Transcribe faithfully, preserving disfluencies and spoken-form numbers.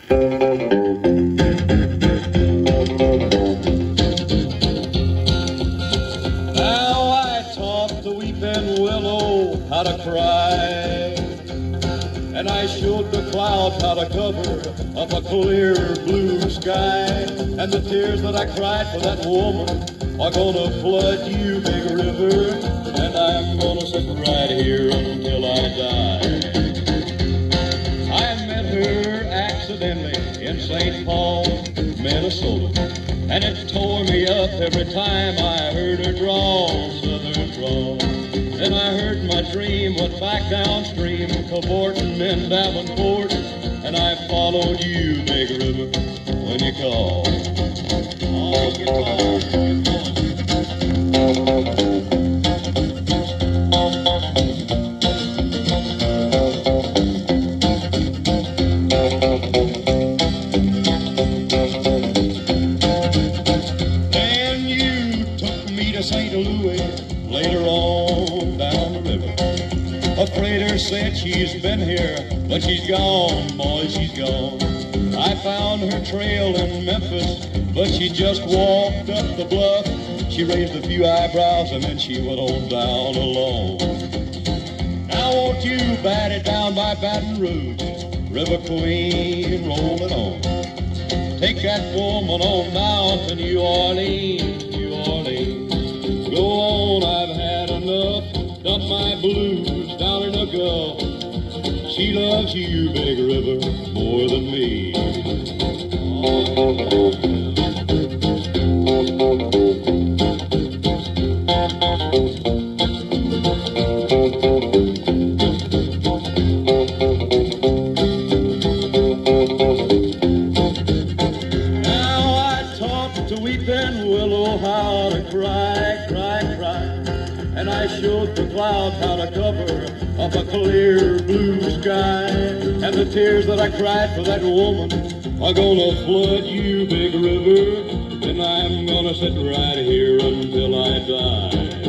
Now I taught the weeping willow how to cry, and I showed the clouds how to cover up a clear blue sky. And the tears that I cried for that woman are gonna flood you, big river, and I'm gonna sit right here until I die. I met her accidentally in Saint Paul, Minnesota, and it tore me up every time I heard her drawl, southern drawl. Then I heard my dream went back downstream, cavorting in Davenport, and I followed you, big river, when you called. Oh, get going, get going. Then you took me to Saint Louis, later on down the river. A freighter said she's been here, but she's gone, boy, she's gone. I found her trail in Memphis, but she just walked up the bluff. She raised a few eyebrows and then she went on down alone. Now won't you bat it down by Baton Rouge, River Queen, roll it on. Take that woman on down to New Orleans, New Orleans. Go on, I've had enough, dump my blues down in the Gulf. She loves you, big river, more than me. Oh. To weeping willow how to cry, cry, cry, and I showed the clouds how to cover up a clear blue sky. And the tears that I cried for that woman are gonna flood you, big river, and I'm gonna sit right here until I die.